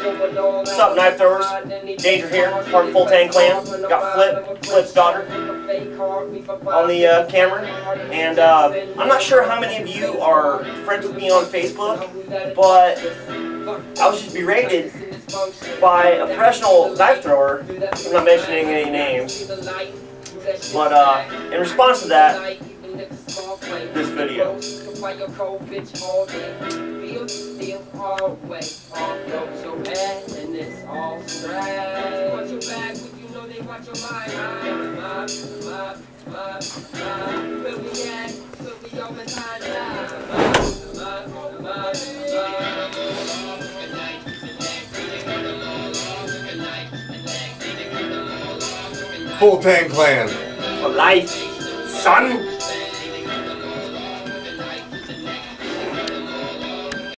What's up, knife throwers? Danger here, part of FullTangClan. Got Flip's daughter on the camera. And I'm not sure how many of you are friends with me on Facebook, but I was just berated by a professional knife thrower. I'm not mentioning any names. But in response to that, this video. FullTangClan For life, son!